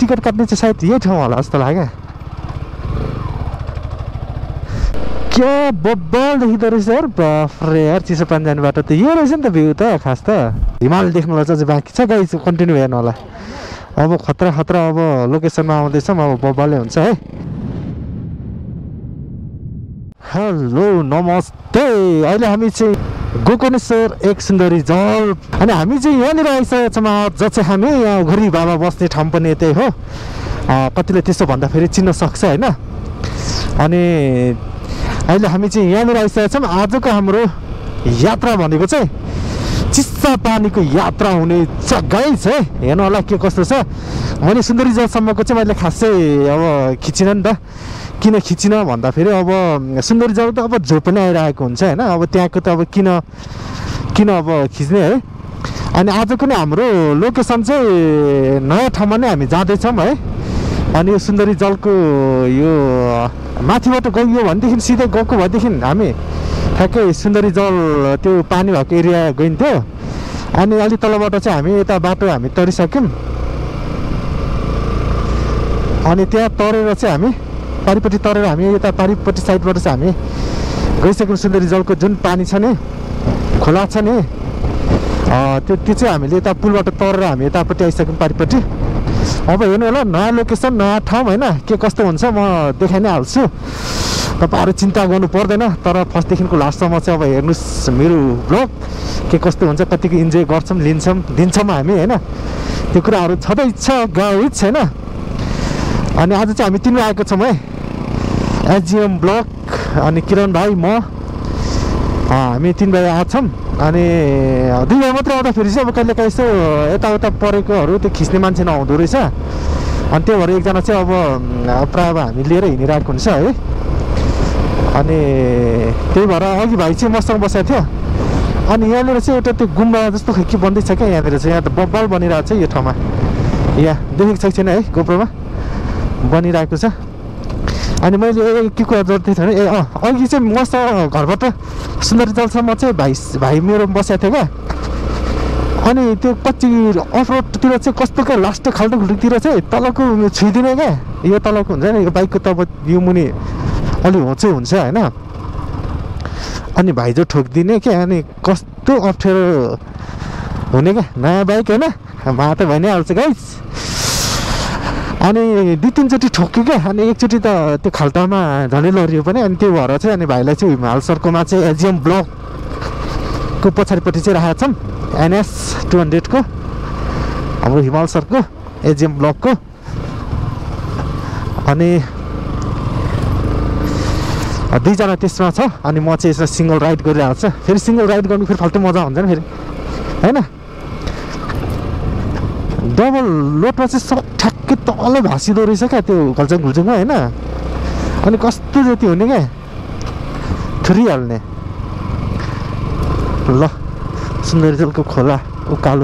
Ticket काट्ने चाहिँ सायद यही ठाउँ होला जस्तो लाग्यो क्या बब्बल देखिँदो रहेछ यार बाफ्रे यार चिसो पानी जाने बाटो त यो रहेछ नि त भ्यू त खास त हिमाल देख्नुलाई चाहिँ बाँकी छ गाइस कन्टिन्यू हेर्नु होला अब खतरा खतरा अब लोकेसनमा आउँदैछौँ अब बब्बलै हुन्छ है हेलो नमस्ते अहिले हामी चाहिँ गोकर्णेश्वर एक सुन्दरी जल अनि हामी चाहिँ यहाँनिर आइसकेका छौँ जो चाहिँ हामी यहाँ घोरी बाबा बस्ने ठाउँ पनि त्यही हो कतिले त्यसो भन्दाखेरि चिन्न सक्छ होइन अनि अहिले हामी चाहिँ यहाँनिर आइसकेका छौँ आजको हाम्रो यात्रा भनेको चाहिँ चिस्सा पानीको यात्रा हुने जग्गै छ हेर्नु होला के कस्तो छ मैले सुन्दरी जलसम्मको चाहिँ मैले खासै अब खिचिनँ नि त किन खिचिन भन्दाखेरि अब सुन्दरी जल त अब जो पनि आइरहेको हुन्छ होइन अब त्यहाँको त अब किन अब खिच्ने है अनि आजको नै हाम्रो लोकेसन चाहिँ नयाँ ठाउँमा नै हामी जाँदैछौँ है अनि यो सुन्दरी जलको यो माथिबाट गयो भनेदेखि सिधै गएको भएदेखि हामी ठ्याक्कै सुन्दरी जल त्यो पानी भएको एरिया गइन्थ्यो अनि अलि तलबाट चाहिँ हामी यता बाटो हामी तरिसक्यौँ अनि त्यहाँ तरेर चाहिँ हामी पारिपट्टि तरेर हामी यता पारिपट्टि साइडबाट चाहिँ हामी गइसक्यौँ सुन्दरी जलको जुन पानी छ नि खोला छ नि त्यो चाहिँ हामीले यता पुलबाट तरेर हामी यतापट्टि आइसक्यौँ पारिपट्टि अब हेर्नु होला नयाँ लोकेसन नयाँ ठाउँ होइन के कस्तो हुन्छ म देखाइ नै हाल्छु तपाईँहरू चिन्ता गर्नु पर्दैन तर फर्स्टदेखिको लास्टसम्म चाहिँ अब हेर्नुहोस् मेरो ब्लग के कस्तो हुन्छ कतिको इन्जोय गर्छौँ दिन्छौँ हामी होइन त्यो कुराहरू छँदैछ गाइस होइन अनि आज चाहिँ हामी तिनवटा आएको छौँ है एजिएम ब्लग अनि किरण भाइ म हामी तिन भाइ आएको छौँ अनि दुई भाइ मात्रै आउँदाखेरि चाहिँ अब कहिले काहीँ यसो यताउता परेकोहरू त्यो खिच्ने मान्छे नआउँदो रहेछ अनि त्यही भएर एकजना चाहिँ अब प्रायः अब हामी लिएर हिँडिरहेको हुन्छ है अनि त्यही भएर अघि भाइ चाहिँ मसँग बसेको थियो अनि यहाँनिर चाहिँ एउटा त्यो गुम्बा जस्तो के बन्दैछ क्या यहाँनिर चाहिँ यहाँ त बब्बल बनिरहेको छ यो ठाउँमा यहाँ देखेको छैन है गोप्रोमा बनिरहेको छ अनि मैले के कुरा जोड्दै थिएँ भने अघि चाहिँ मसँग घरबाट सुन्दरी जलसम्म चाहिँ भाइ मेरो बसेको थियो क्या अनि त्यो कति अफरोडतिर चाहिँ कस्तो क्या लास्ट खाल्टो खुल्टोतिर चाहिँ तलको छुइदिने क्या यो तलको हुन्छ नि यो बाइकको त अब यो मुनि अलि होचै हुन्छ होइन अनि भाइ जो ठोकिदिने क्या अनि कस्तो अप्ठ्यारो हुने क्या नयाँ बाइक होइन मा त भइ नै हाल्छ गाइस अनि दुई तिनचोटि ठोक्यो क्या अनि एकचोटि त त्यो खाल्टामा झनै लडियो पनि अनि त्यो भएर चाहिँ अनि भाइलाई चाहिँ हिमाल सरकोमा चाहिँ एजिएम ब्लकको पछाडिपट्टि चाहिँ राखेका छौँ NS 200 को हाम्रो हिमाल सरको एजिएम ब्लकको अनि दुईजना त्यसमा छ अनि म चाहिँ यसमा सिङ्गल राइड गरिरहेको छ फेरि सिङ्गल राइड गर्नु फेरि फाल्टो मजा हुन्छ नि फेरि होइन डबल लोडमा चाहिँ सब ठ्याक्कै तल भाँसिँदो रहेछ क्या त्यो घल्चङ घुल्चङमा होइन अनि कस्तो जति हुने क्या थुरिहाल्ने ल सुन्दरी जलको खोला उकालो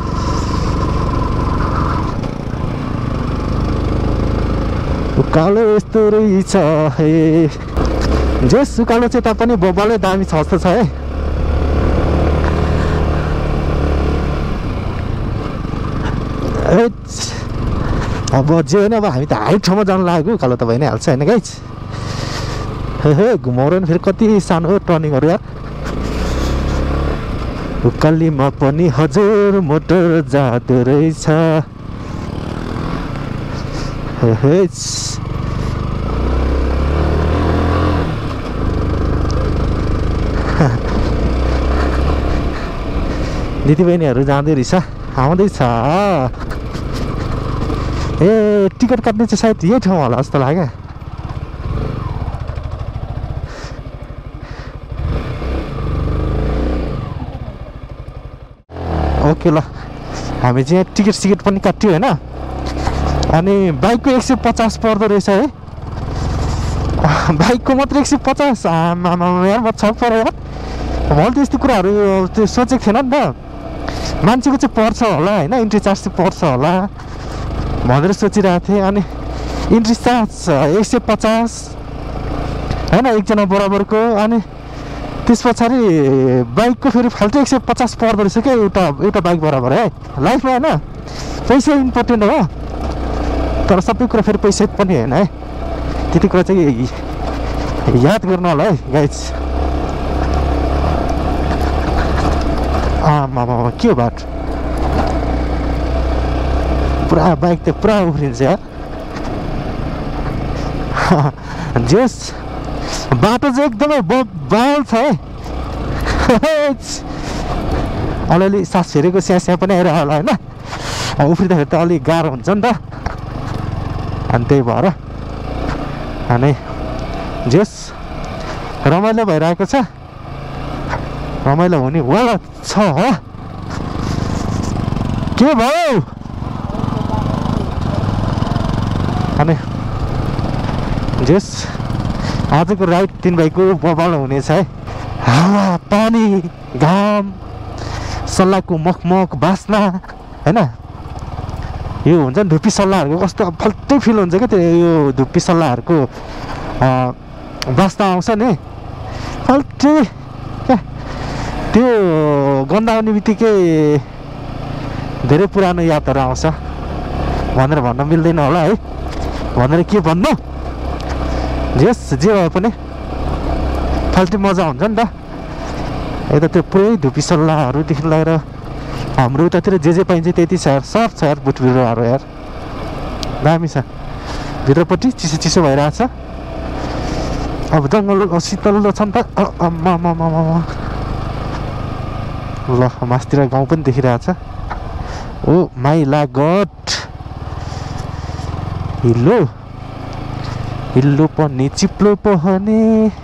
उकालो यस्तो रहेछ हे जस उकालो चाहिँ तापनि बब्बलै दामी छ जस्तो छ है अब जे होइन अब हामी त हाइट ठाउँमा जानु लागेको उकालो त भइ नै हाल्छ होइन गाइस हे घुमाउरो नि फेरि कति सानो टर्निङहरू यार उकालीमा पनि हजुर मोटर जाँदो रहेछ दिदीबहिनीहरू जाँदै रहेछ आउँदैछ ए टिकट काट्ने चाहिँ सायद यही ठाउँ होला जस्तो लाग्यो ओके ल हामी चाहिँ यहाँ टिकट पनि काट्यो होइन अनि बाइकको 150 पर्दो रहेछ है बाइकको मात्रै 150 आमामा यार म छ पऱ्यो यार मैले त यस्तो कुराहरू त्यो सोचेको थिएन नि त मान्छेको चाहिँ पर्छ होला होइन इन्ट्री चार्ज चाहिँ पर्छ होला भनेर सोचिरहेको थिएँ अनि इन्ट्री चार्ज 150 होइन एकजना बराबरको अनि त्यस पछाडि बाइकको फेरि फाल्टो 150 पर्दो रहेछ क्या एउटा बाइक बराबर है लाइफमा होइन पैसा इम्पोर्टेन्ट हो तर सबै कुरा फेरि पैसा पनि होइन है, त्यति कुरा चाहिँ याद गर्नु होला है गाइज। आमा के हो बाटो, पुरा बाइक त पुरा उफ्रिन्छ यार। जस बाटो चाहिँ एकदमै बाल छ है। अलिअलि सास फेरेको स्याहाँ पनि आइरह होला होइन, उफ्रिँदाखेरि त अलिक गाह्रो हुन्छ नि त, अनि त्यही भएर अनि जस रमाइलो भइरहेको छ, रमाइलो हुने वाला छ हो। के भयो अनि जस आजको राइड 3 भाइको बबाल हुनेछ है। हावा पानी घाम सल्लाहको मखमख बास्ना होइन, यो हुन्छ नि धुप्पी सल्लाहहरूको कस्तो फाल्टै फिल हुन्छ क्या त्यो, यो धुप्पी सल्लाहहरूको बास्ना आउँछ नि फाल्टै क्या। त्यो गन्ध आउने बित्तिकै धेरै पुरानो यादहरू आउँछ, भनेर भन्न मिल्दैन होला है, भनेर के भन्नु। जे भए पनि फाल्टै मजा हुन्छ नि त। यता त्यो पुरै धुप्पी सल्लाहहरूदेखि लिएर हाम्रो उतातिर जे पाइन्छ त्यति छ यार, सब छ यार बुट बिरुवाहरू यार, दामी छ। भित्रपट्टि चिसो चिसो भइरहेछ, अब जङ्गल शीतल छ नि त। ल मासतिर गाउँ पनि देखिरहेछ। ओ माइला गड, हिलो हिलो पनि चिप्लो पनि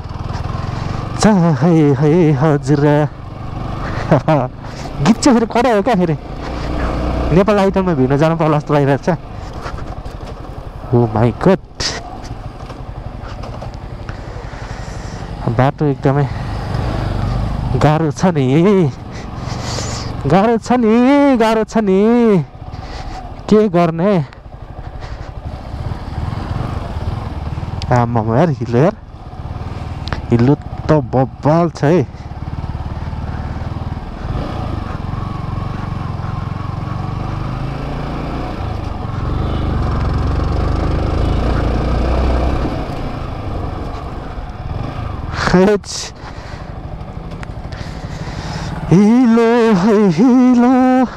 चाहे है हजुर। गीत चाहिँ फेरि कडा हो क्या, फेरि नेपाल आइटममा भिड्न जानु पर्ला जस्तो लागिरहेको छ। ओ माई गड, बाटो एकदमै गाह्रो छ नि, गाह्रो छ नि, गाह्रो छ नि, के गर्ने। आमा यार हिलो यार, हिलो त बब्बाल छ है। हिलो है हिलो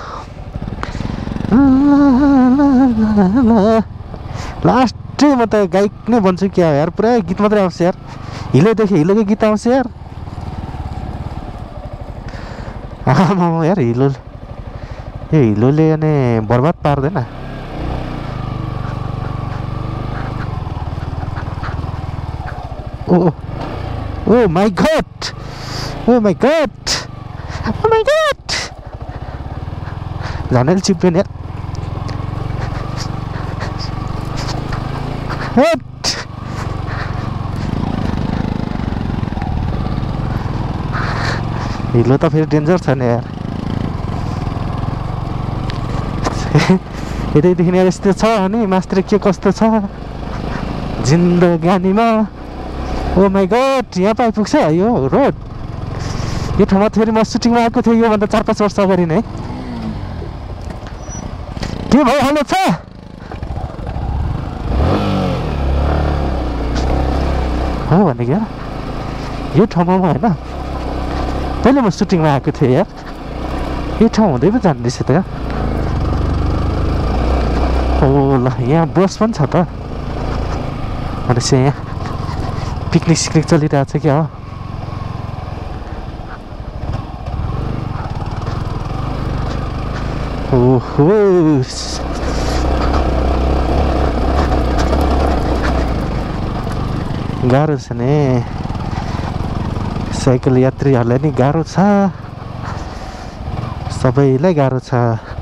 लास्टै म त गायक नै भन्छु क्या यार, पुरा गीत मात्रै आउँछ यार, हिलोदेखि हिलोकै गीत आउँछ यार। आमा यार हिलो, यो हिलोले अनि बर्बाद पार्दैन। Oh oh my god, oh my god, oh my god, झनै चिप्यो नि यार। हिलो त फेरि डेन्जर छ नि यार। यतैदेखि यार यस्तो छ अनि मास्तिर के कस्तो छ जिन्दगानीमा। ओ माई गड, यहाँ पो आइपुग्छ यो रोड। यो ठाउँमा फेरि म सुटिङमा आएको थिएँ योभन्दा 4-5 वर्ष अगाडि नै। के भयो हालत छ? हो भने क्या यो ठाउँमा म होइन पहिले म सुटिङमा आएको थिएँ यार, यो ठाउँ हुँदै पो जान्दैछ त यार। ओ ल यहाँ बस पनि छ त, भनेपछि यहाँ पिकनिक सिकनिक चलिरहेको छ क्या हो। ओहो गाह्रो छ नि, साइकल यात्रीहरूलाई नि गाह्रो छ, सबैलाई गाह्रो छ।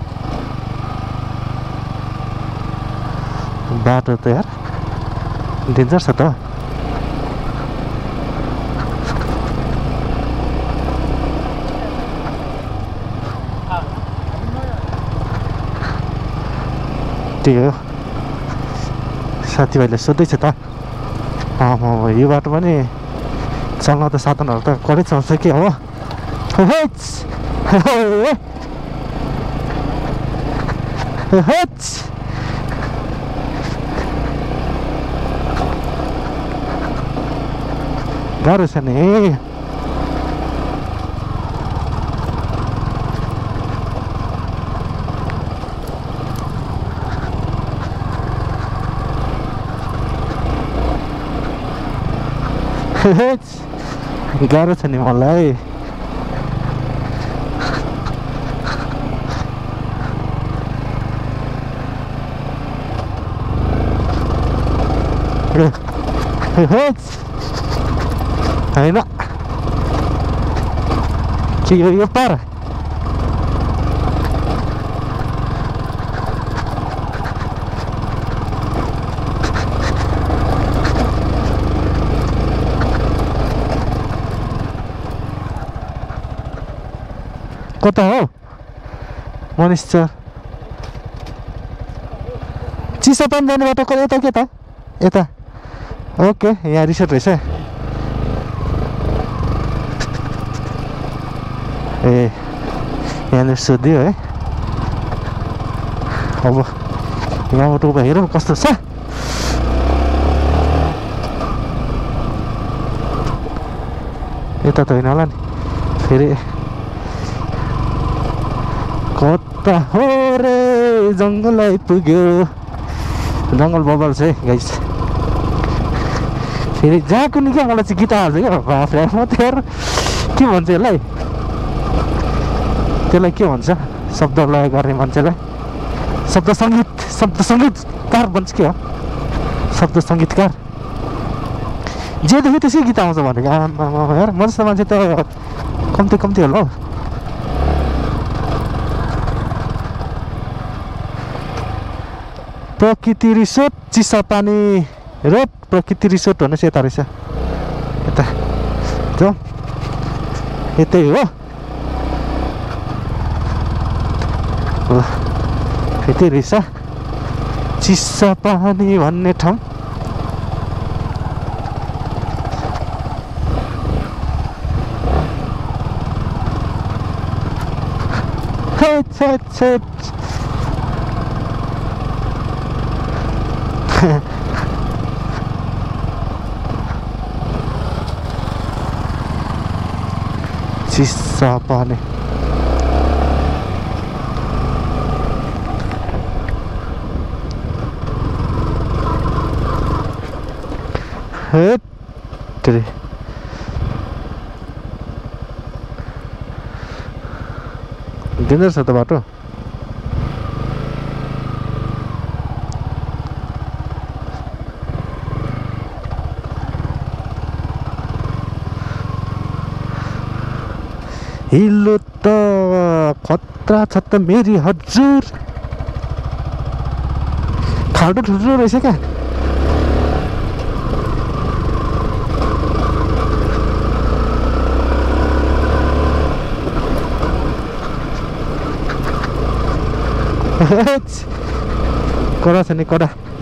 बाटो त यार डेन्जर छ त। त्यही हो, साथीभाइले सोध्दैछ त। यो बाटो पनि चल्न त साधनहरू त कडै चल्छ के हो। गाह्रो छ नि गाह्रो छ नि मलाई होइन के यो पार कता हो मनिष सर चिसापानी जाने बाटो कता यता के त यता ओके यहाँ रिसोर्ट रहेछ ए यहाँनिर सोधियो है अब यहाँबाट उभा हेरौँ कस्तो छ यता त होइन होला नि फेरि कता हो रे जङ्गल आइपुग्यो जङ्गल बबल छ है गाइस फेरि जहाँ कुनै क्या मलाई चाहिँ गीत हाल्छ क्या बाफ्रे म त यार के भन्छ त्यसलाई के भन्छ शब्द लय गर्ने मान्छेलाई शब्द सङ्गीतकार भन्छ के हो शब्द सङ्गीतकार जेदेखि त्यसै गीत आउँछ भनेको आमा यार म जस्तो मान्छे त कम्ती होला हौ Prakriti resort Chisapani road Prakriti resort भन्नुहोस् यता रहेछ यता जाउँ यतै हो यतै रहेछ चिसापानी भन्ने ठाउँ चिसापानी हेत्तेरी डेन्जर छ त बाटो हिलो त खतरा छ त मेरी हजुर खाल्टो ठुल्ठुलो रहेछ क्या कडा छ नि कडा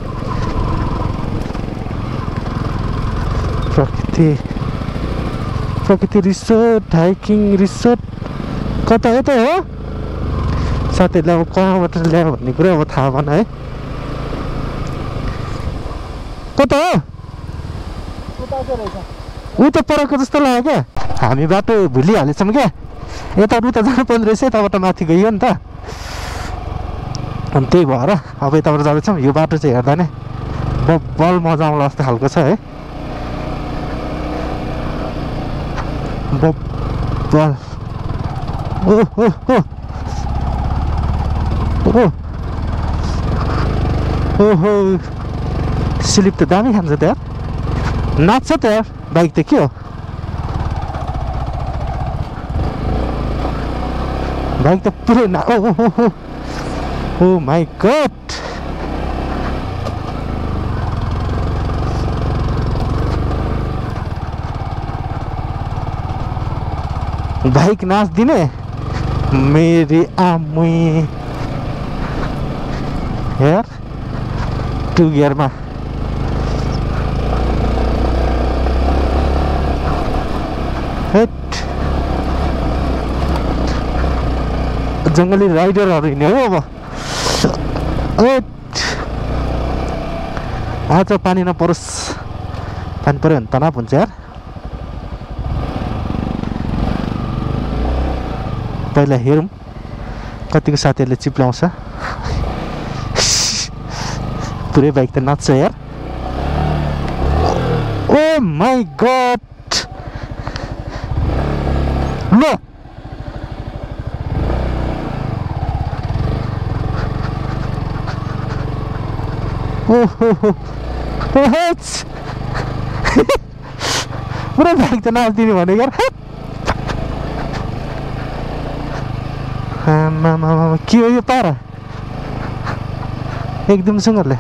प्रकृति रिसोर्ट हाइकिङ रिसोर्ट कता हो त हो साथीहरूले अब कहाँबाट ल्यायो भन्ने कुरा अब थाहा भएन है कता हो उता परको जस्तो लाग्यो क्या हामी बाटो भुलिहालेछौँ क्या यता उता जानुपर्ने रहेछ यताबाट माथि गइयो नि त अनि त्यही भएर अब यताबाट जाँदैछौँ यो बाटो चाहिँ हेर्दा नै बल मजा आउँला जस्तो खालको छ है बल ओहो स्लिप त दामी खान्छ त यार नाच्छ त यार बाइक त के हो बाइक त पुरै Oh my god! बाइक नाच दिने मेरी आमै यार 2 गियरमा जङ्गली राइडरहरू हिँड्यो हो अब आज पानी नपरोस् पानी पऱ्यो भने तनाव हुन्छ यार पहिला हेरौँ कतिको साथीहरूले चिप्लाउँछ पुरै बाइक त नाच्छ यार ओ माई गड ल ओहो पुरै बाइक त नाच्दिने भने यार के हो यो पारा एकदम सँगले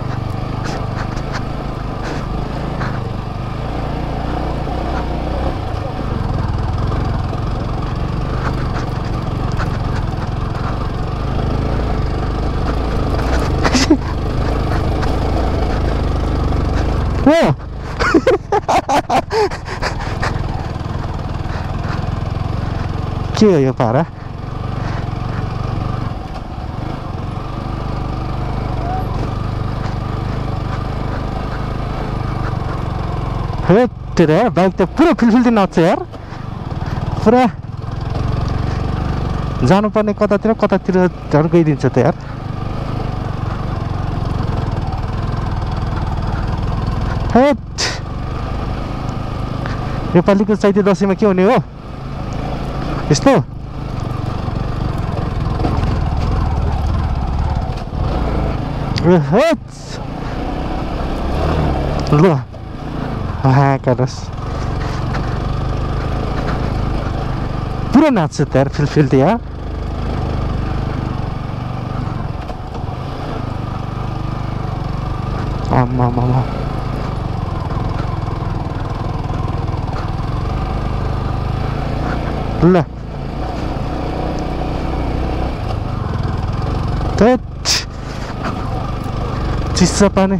के हो यो पारा तेरा बाइक त पुरा फिलफिल्ती नाच्छ यार पुरा जानुपर्ने कतातिर झन् गइदिन्छ त यार नेपालीको चैते दसैँमा के हुने हो यस्तो ल पुरा नाच्छ त यार फिलफिल्ती यार आमा ल चिस्सा पानी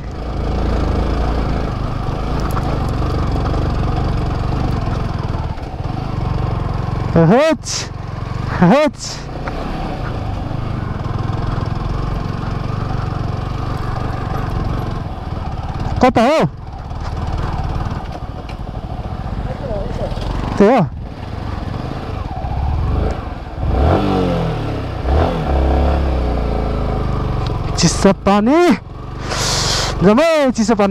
कता हो त्यो हो चिसो पानी जम्मै चिसो पानी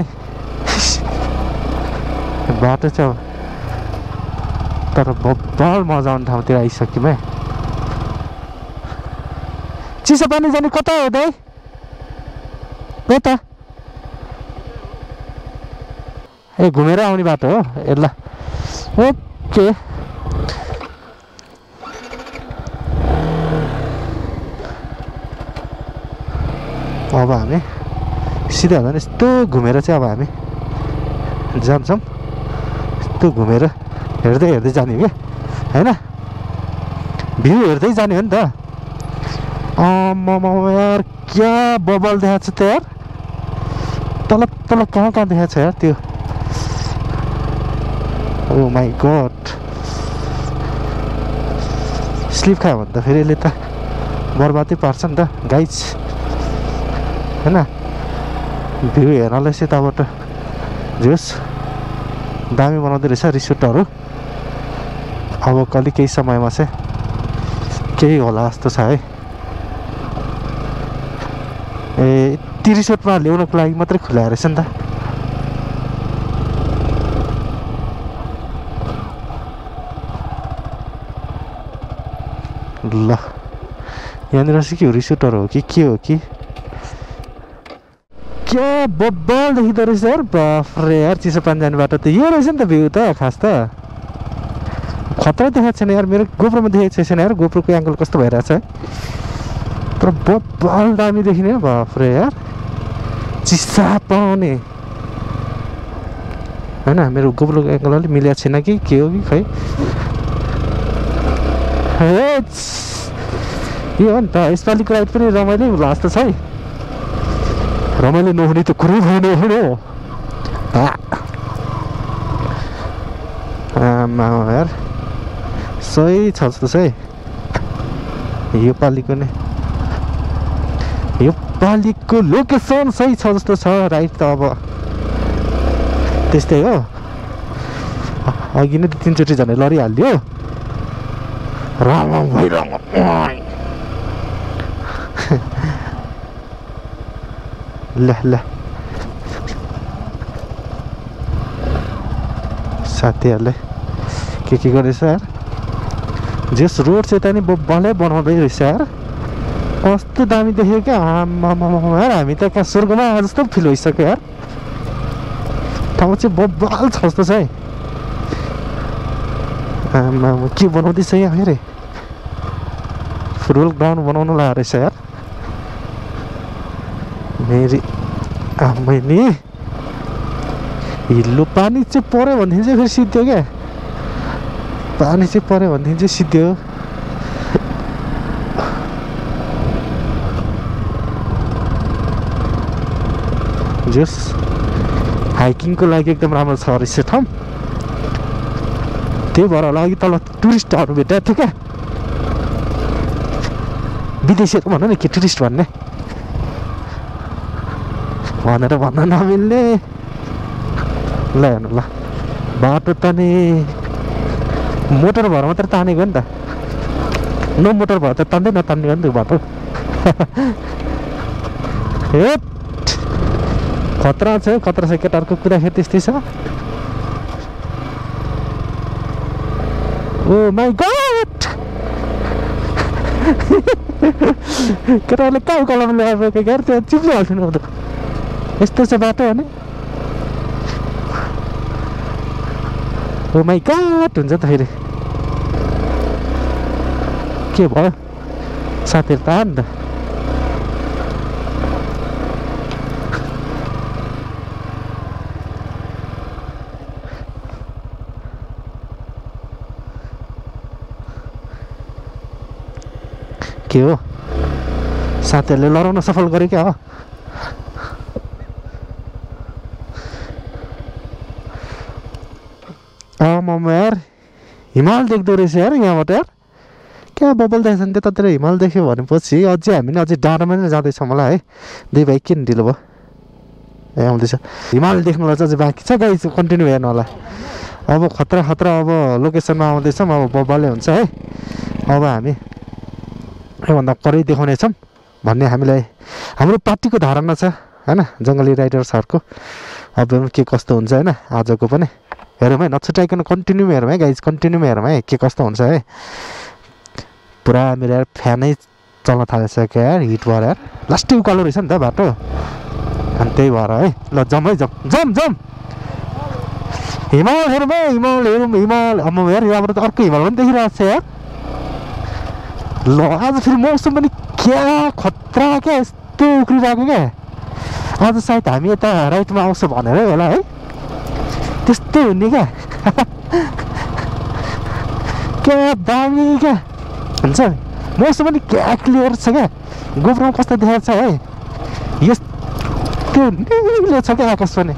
बाटो छ तर बब्बल मजा आउने ठाउँतिर आइसक्यौँ है चिसो पानी जाने कता हो दाइ कता ए घुमेर आउने बाटो हो ए ल ओके अब हामी सिधै हुँदैन यस्तो घुमेर चाहिँ अब हामी जान्छौँ यस्तो घुमेर हेर्दै जाने क्या होइन भ्यू हेर्दै जाने हो नि त यार क्या बबल देखाएको छ त यार तल कहाँ देखाएको छ यार त्यो ओ माई गड स्लिप खायो भने त फेरि यसले त बर्बादै पार्छ नि त गाइज होइन भ्यू हेर्नलाई चाहिँ तबाट जोस् दामी बनाउँदो रहेछ रिसोर्टहरू अब कहिले केही समयमा चाहिँ केही होला जस्तो छ है ए ती रिसोर्टमा ल्याउनको लागि मात्रै खुलाएर रहेछ नि त ल यहाँनिर चाहिँ के हो रिसोर्टहरू हो कि के हो कि क्या बब्बल देखिँदो रहेछ यार बाफ्रे यार चिसो पानी जाने बाटो त यो रहेछ नि त भ्यू त खास त खतरा देखाएको छैन यार मेरो गोप्रोमा देखेको छैन यार गोप्रोको एङ्गल कस्तो भइरहेछ है तर बब्बल दामी देखिने बाफ्रे यार चिसा पाउने होइन मेरो गोप्रोको एङ्गल अलिक मिलेको छैन कि के हो कि खै यो हो नि त यसपालिको राइड पनि रमाइलो होला जस्तो छ है रमाइलो नहुने त कुरै भएन हो आमा यार सही छ जस्तो छ है यो पालिको लोकेसन सही छ जस्तो छ राइड त अब त्यस्तै हो अघि नै 3 चोटि झनै लडिहाल्यो राम भइरहनु ल ल साथीहरूले के गर्दैछ यार जस रोड चाहिँ त नि बल्लै बनाउँदै रहेछ यार कस्तो दामी देख्यो क्या यार हामी त कहाँ स्वर्गमा जस्तो फिल भइसक्यो यार ठाउँ चाहिँ बब्बाल छ जस्तो छ है के बनाउँदैछ यहाँ अरे फुटबल ग्राउन्ड बनाउनु लाग्यो रहेछ यार मेरी आमै हिल्लो पानी चाहिँ पऱ्यो भनेदेखि चाहिँ फेरि सिद्धो क्या पानी चाहिँ पऱ्यो भनेदेखि चाहिँ सिद्धो जस हाइकिङको लागि एकदम राम्रो छ रहेछ ठाउँ त्यही भएर होला अघि तल टुरिस्टहरू भेटाएको थियो क्या विदेशीहरू भन्नु नि के टुरिस्ट भन्ने भनेर भन्न नमिल्ने ल हेर्नु ल बाटो त नि मोटर भएर मात्रै तानेको नि त नो मोटर भएर त तान्दै नतान्ने हो नि त बाटो हे खतरा छ केटाहरूको कुराखेरि त्यस्तै छ ओ माई गॉड केटाहरूले कहाँ कलम ल्याएर क्या त्यो चिप्लिहाल्थ्यो नि यस्तो छ बाटो भने ओ माई गॉड हुन्छ त फेरि के भयो साथीहरू त आयो नि त के हो साथीहरूले लडाउन सफल गरे क्या हो आमामा यार हिमाल देख्दो रहेछ यार यहाँबाट यार क्या बबल देख्छ नि त्यतातिर हिमाल देख्यो भनेपछि अझै हामी अझै डाँडामा नै जाँदैछौँ मलाई है दुई भाइ किन ढिलो भयो ए आउँदैछ हिमाल देख्नुलाई चाहिँ अझै बाँकी छ गाइस कन्टिन्यू हेर्नु होला अब खतरा अब लोकेसनमा आउँदैछौँ अब बबलले हुन्छ है अब हामी योभन्दा परै देखाउनेछौँ भन्ने हामीलाई हाम्रो पार्टीको धारणा छ होइन जङ्गली राइडर्सहरूको अब के कस्तो हुन्छ होइन आजको पनि हेरौँ है नछुटाइकन कन्टिन्यू हेरौँ है गाइज कन्टिन्यू हेरौँ है के कस्तो हुन्छ है पुरा मेरो यार फ्यानै चल्न थालेछ क्या यार हिट भएर यार लास्टै उकालो रहेछ नि त बाटो अनि त्यही भएर है ल जाउँ है जाउँ हिमाल हेरौँ है हिमाल अब यार यहाँबाट त अर्को हिमाल पनि देखिरहेको छ यार ल आज फेरि मौसम पनि क्या खतरा क्या यस्तो उक्रिरहेको क्या आज सायद हामी यता राइटमा आउँछ भनेर होला है त्यस्तो हुने क्या क्या दामी क्या हुन्छ मौसम पनि क्या क्लियर छ क्या गोप्रोमा कस्तो देखाएको छ है यस्तो निलो छ क्या आकाश पनि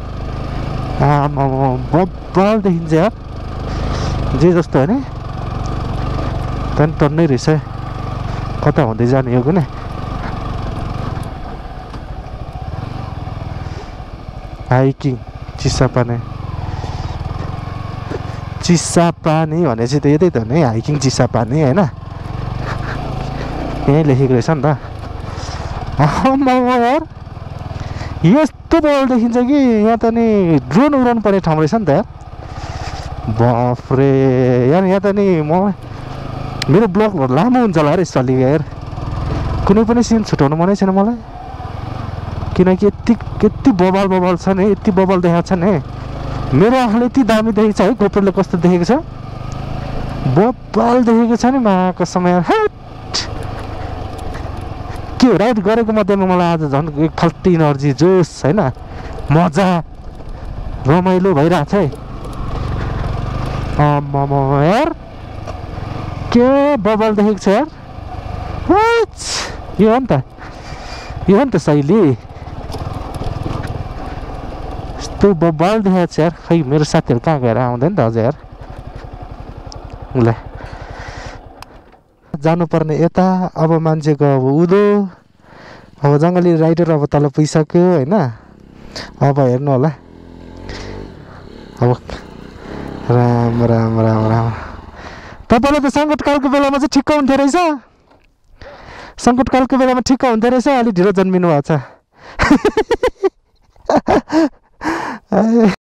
बब्बल देखिन्छ यार जे जस्तो होइन त्यहाँदेखि टन्नै रहेछ कता हुँदै जाने हो कुनै हाइकिङ चिसापानी भने चाहिँ त यतै त नि हाइकिङ चिसापानी होइन यहीँ लेखेको रहेछ नि त यार यस्तो बल देखिन्छ कि यहाँ त नि ड्रोन उडाउनु पर्ने ठाउँ रहेछ नि त यार बाफ्रे यार यहाँ त नि मेरो ब्लग लामो हुन्छ होला यसो अलि यार कुनै पनि सिन छुटाउनु मनै छैन मलाई किनकि यति बबाल छ नि यति बबाल देखाएको छ नि मेरो आँखाले यति दामी देखेको छ है गोप्रोले कस्तो देखेको छ बबाल देखेको छ नि माको समय के हो राइड गरेको मध्येमा मलाई आज झन् एक फाल्टी इनर्जी जोस होइन मजा रमाइलो भइरहेको छ है यार के बबल देखेको छ यार यो हो नि त शैली यस्तो बबल देखाएको छ यार खै मेरो साथीहरू कहाँ गएर आउँदैन त अझ यार ल जानुपर्ने यता अब मान्छेको अब उँधो अब जङ्गली राइडर अब तल पुगिसक्यो होइन अब हेर्नु होला अब राम तपाईँलाई त सङ्कटकालको बेलामा चाहिँ ठिक्क हुन्थ्यो रहेछ सङ्कटकालको बेलामा ठिक्क हुन्थ्यो रहेछ अलि ढिलो जन्मिनु भएको छ